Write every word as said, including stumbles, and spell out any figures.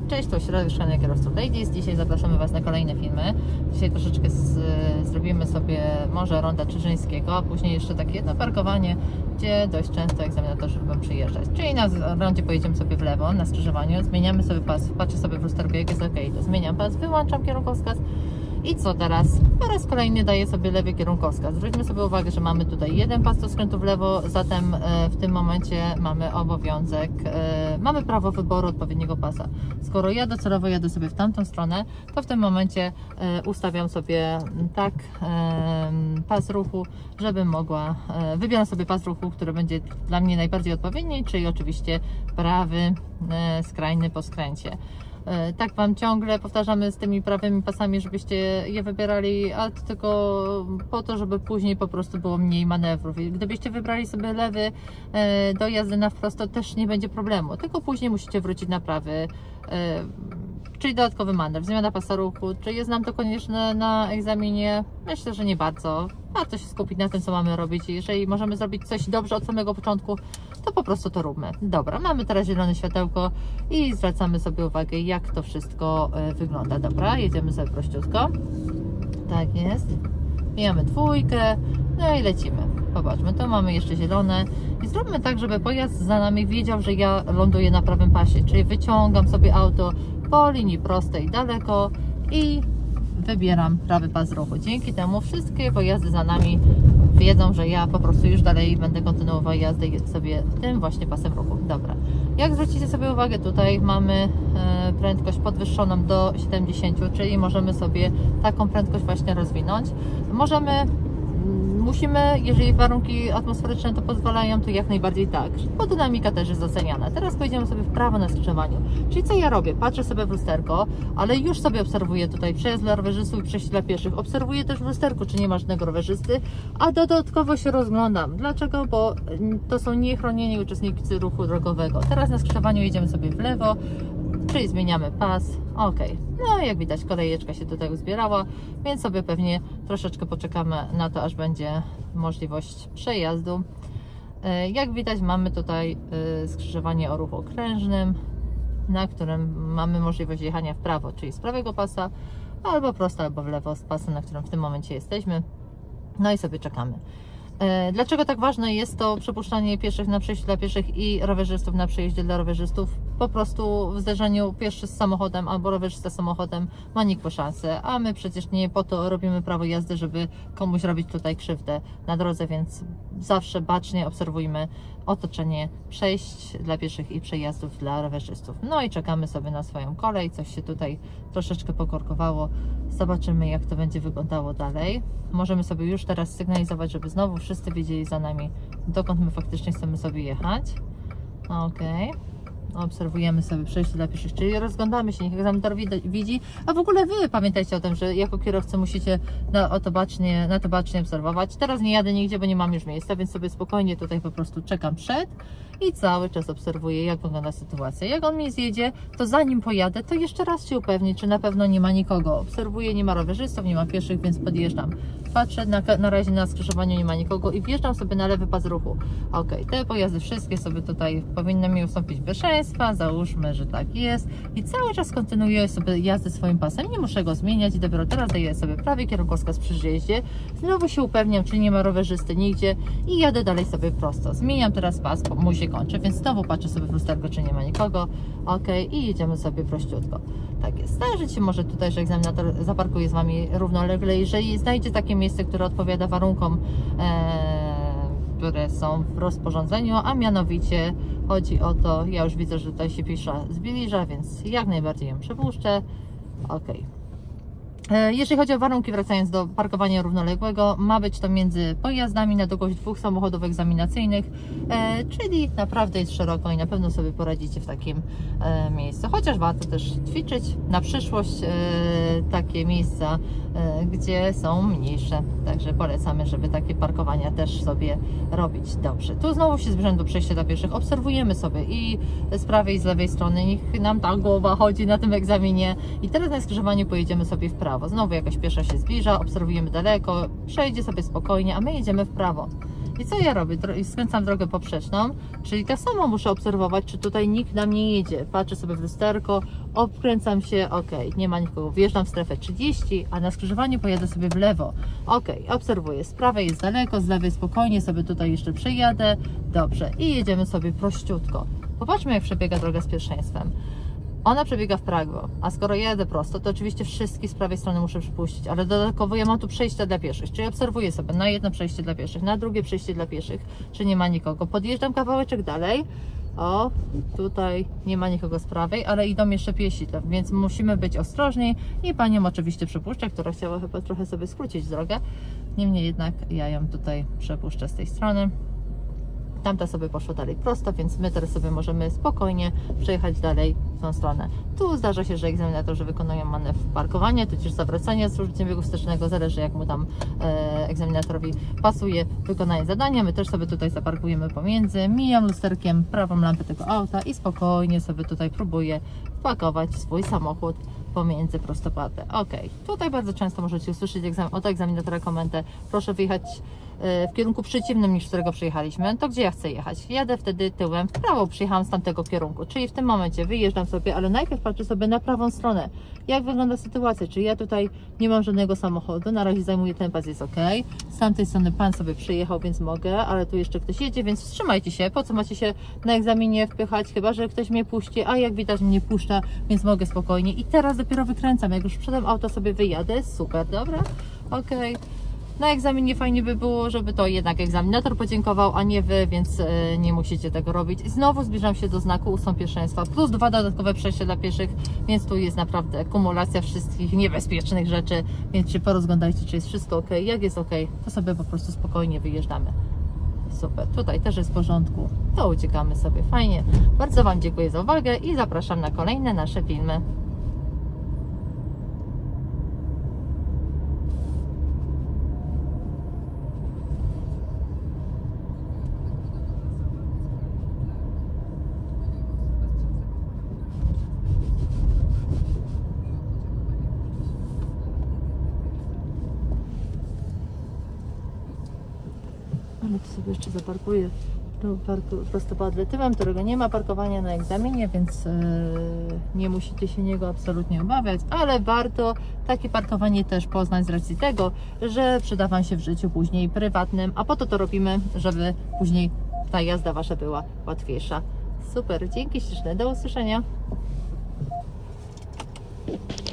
Cześć, to Ośrodek Szkolenia Kierowców Ladies. Dzisiaj zapraszamy Was na kolejne filmy. Dzisiaj troszeczkę z, zrobimy sobie może ronda Czyżyńskiego, a później jeszcze takie jedno parkowanie, gdzie dość często egzaminatorzy lubią przyjeżdżać. Czyli na rondzie pojedziemy sobie w lewo, na skrzyżowaniu, zmieniamy sobie pas, patrzę sobie w lusterku, jak jest ok, to zmieniam pas, wyłączam kierunkowskaz. I co teraz? Po raz kolejny daję sobie lewy kierunkowskaz. Zwróćmy sobie uwagę, że mamy tutaj jeden pas do skrętu w lewo, zatem w tym momencie mamy obowiązek, mamy prawo wyboru odpowiedniego pasa. Skoro ja docelowo jadę sobie w tamtą stronę, to w tym momencie ustawiam sobie tak pas ruchu, żebym mogła, wybieram sobie pas ruchu, który będzie dla mnie najbardziej odpowiedni, czyli oczywiście prawy, skrajny po skręcie. Tak Wam ciągle powtarzamy z tymi prawymi pasami, żebyście je wybierali, a tylko po to, żeby później po prostu było mniej manewrów. I gdybyście wybrali sobie lewy do jazdy na wprost, to też nie będzie problemu, tylko później musicie wrócić na prawy, czyli dodatkowy manewr, zmiana pasa ruchu. Czy jest nam to konieczne na egzaminie? Myślę, że nie bardzo. Warto się skupić na tym, co mamy robić. Jeżeli możemy zrobić coś dobrze od samego początku, to po prostu to róbmy. Dobra, mamy teraz zielone światełko i zwracamy sobie uwagę, jak to wszystko wygląda. Dobra, jedziemy sobie prościutko. Tak jest. Mijamy dwójkę, no i lecimy. Popatrzmy, to mamy jeszcze zielone i zróbmy tak, żeby pojazd za nami wiedział, że ja ląduję na prawym pasie, czyli wyciągam sobie auto po linii prostej daleko i wybieram prawy pas ruchu. Dzięki temu wszystkie pojazdy za nami wiedzą, że ja po prostu już dalej będę kontynuował jazdę sobie tym właśnie pasem ruchu. Dobra, jak zwrócicie sobie uwagę, tutaj mamy prędkość podwyższoną do siedemdziesięciu, czyli możemy sobie taką prędkość właśnie rozwinąć. Możemy Musimy, jeżeli warunki atmosferyczne to pozwalają, to jak najbardziej tak, bo dynamika też jest doceniana. Teraz pojedziemy sobie w prawo na skrzyżowaniu. Czyli co ja robię? Patrzę sobie w lusterko, ale już sobie obserwuję tutaj przejazd dla rowerzystów i przejście dla pieszych. Obserwuję też w lusterku, czy nie ma żadnego rowerzysty, a dodatkowo się rozglądam. Dlaczego? Bo to są niechronieni uczestnicy ruchu drogowego. Teraz na skrzyżowaniu jedziemy sobie w lewo, czyli zmieniamy pas. Ok, no jak widać kolejeczka się tutaj uzbierała, więc sobie pewnie troszeczkę poczekamy na to, aż będzie możliwość przejazdu. Jak widać, mamy tutaj skrzyżowanie o ruchu okrężnym, na którym mamy możliwość jechania w prawo, czyli z prawego pasa, albo prosto, albo w lewo z pasem, na którym w tym momencie jesteśmy. No i sobie czekamy. Dlaczego tak ważne jest to przepuszczanie pieszych na przejściu dla pieszych i rowerzystów na przejeździe dla rowerzystów? Po prostu w zderzeniu pieszy z samochodem albo rowerzysta z samochodem ma nikłe szanse, a my przecież nie po to robimy prawo jazdy, żeby komuś robić tutaj krzywdę na drodze, więc zawsze bacznie obserwujmy otoczenie przejść dla pieszych i przejazdów dla rowerzystów. No i czekamy sobie na swoją kolej, coś się tutaj troszeczkę pokorkowało, zobaczymy, jak to będzie wyglądało dalej. Możemy sobie już teraz sygnalizować, żeby znowu wszyscy wiedzieli za nami, dokąd my faktycznie chcemy sobie jechać. Ok. Obserwujemy sobie przejście dla pieszych, czyli rozglądamy się, niech egzaminator widzi, a w ogóle Wy pamiętajcie o tym, że jako kierowcy musicie na to bacznie, na to bacznie obserwować. Teraz nie jadę nigdzie, bo nie mam już miejsca, więc sobie spokojnie tutaj po prostu czekam przed i cały czas obserwuję, jak wygląda sytuacja. Jak on mi zjedzie, to zanim pojadę, to jeszcze raz się upewnię, czy na pewno nie ma nikogo. Obserwuję, nie ma rowerzystów, nie ma pieszych, więc podjeżdżam. Patrzę, na, na razie na skrzyżowaniu nie ma nikogo i wjeżdżam sobie na lewy pas ruchu. Ok, te pojazdy wszystkie sobie tutaj powinny mi ustąpić pierwszeństwa, załóżmy, że tak jest i cały czas kontynuuję sobie jazdę swoim pasem, nie muszę go zmieniać i dopiero teraz daję sobie prawy kierunkowskaz przy zjeździe, znowu się upewniam, czy nie ma rowerzysty nigdzie i jadę dalej sobie prosto. Zmieniam teraz pas, bo mój się kończy, więc znowu patrzę sobie w lusterko, czy nie ma nikogo. Ok, i jedziemy sobie prościutko. Tak jest. Zdarzyć się może tutaj, że egzaminator zaparkuje z Wami równolegle, jeżeli znajdzie takie miejsce, które odpowiada warunkom, ee, które są w rozporządzeniu, a mianowicie chodzi o to, ja już widzę, że tutaj się pisze zbliża, więc jak najbardziej ją przepuszczę. Ok. Jeżeli chodzi o warunki, wracając do parkowania równoległego, ma być to między pojazdami na długość dwóch samochodów egzaminacyjnych, e, czyli naprawdę jest szeroko i na pewno sobie poradzicie w takim e, miejscu. Chociaż warto też ćwiczyć na przyszłość e, takie miejsca, e, gdzie są mniejsze. Także polecamy, żeby takie parkowania też sobie robić. Dobrze, tu znowu się zbliżam do przejścia dla pieszych. Obserwujemy sobie i z prawej i z lewej strony. Niech nam ta głowa chodzi na tym egzaminie. I teraz na skrzyżowaniu pojedziemy sobie w prawo. Znowu jakaś piesza się zbliża, obserwujemy daleko, przejdzie sobie spokojnie, a my jedziemy w prawo. I co ja robię? Skręcam drogę poprzeczną, czyli tak samo muszę obserwować, czy tutaj nikt na mnie jedzie. Patrzę sobie w lusterko, obkręcam się, ok, nie ma nikogo, wjeżdżam w strefę trzydzieści, a na skrzyżowaniu pojadę sobie w lewo. Ok, obserwuję, z prawej jest daleko, z lewej spokojnie sobie tutaj jeszcze przejadę, dobrze, i jedziemy sobie prościutko. Popatrzmy, jak przebiega droga z pierwszeństwem. Ona przebiega w prawo, a skoro ja jadę prosto, to oczywiście wszystkie z prawej strony muszę przypuścić, ale dodatkowo ja mam tu przejścia dla pieszych, czyli obserwuję sobie na jedno przejście dla pieszych, na drugie przejście dla pieszych, czy nie ma nikogo. Podjeżdżam kawałeczek dalej, o, tutaj nie ma nikogo z prawej, ale idą jeszcze piesi, więc musimy być ostrożni i panią oczywiście przepuszczę, która chciała chyba trochę sobie skrócić drogę, niemniej jednak ja ją tutaj przepuszczę z tej strony. Tamta sobie poszła dalej prosto, więc my teraz sobie możemy spokojnie przejechać dalej w tą stronę. Tu zdarza się, że egzaminatorzy wykonują manewr parkowania, tudzież zawracania z użyciem biegu wstecznego, zależy jak mu tam e, egzaminatorowi pasuje wykonanie zadania. My też sobie tutaj zaparkujemy pomiędzy, mijam lusterkiem prawą lampę tego auta i spokojnie sobie tutaj próbuję wpakować swój samochód pomiędzy prostopadę. Ok, tutaj bardzo często możecie usłyszeć od egzaminatora komendę: proszę wyjechać w kierunku przeciwnym niż z którego przyjechaliśmy. To gdzie ja chcę jechać? Jadę wtedy tyłem w prawo, przyjechałam z tamtego kierunku, czyli w tym momencie wyjeżdżam sobie, ale najpierw patrzę sobie na prawą stronę, jak wygląda sytuacja, czy ja tutaj nie mam żadnego samochodu, na razie zajmuję ten pas, jest ok, z tamtej strony pan sobie przyjechał, więc mogę, ale tu jeszcze ktoś jedzie, więc wstrzymajcie się, po co macie się na egzaminie wpychać, chyba że ktoś mnie puści, a jak widać mnie puszcza, więc mogę spokojnie. I teraz dopiero wykręcam, jak już przodem auto sobie wyjadę, super, dobra, ok. Na egzaminie fajnie by było, żeby to jednak egzaminator podziękował, a nie wy, więc nie musicie tego robić. I znowu zbliżam się do znaku ustąp pierwszeństwa, plus dwa dodatkowe przejścia dla pieszych, więc tu jest naprawdę kumulacja wszystkich niebezpiecznych rzeczy, więc się porozglądajcie, czy jest wszystko ok. Jak jest ok, to sobie po prostu spokojnie wyjeżdżamy. Super, tutaj też jest w porządku, to uciekamy sobie fajnie. Bardzo wam dziękuję za uwagę i zapraszam na kolejne nasze filmy. Ale tu sobie jeszcze zaparkuję prostopadle tyłem, którego nie ma parkowania na egzaminie, więc yy, nie musicie się niego absolutnie obawiać, ale warto takie parkowanie też poznać z racji tego, że przyda wam się w życiu później prywatnym, a po to to robimy, żeby później ta jazda wasza była łatwiejsza. Super, dzięki śliczne, do usłyszenia.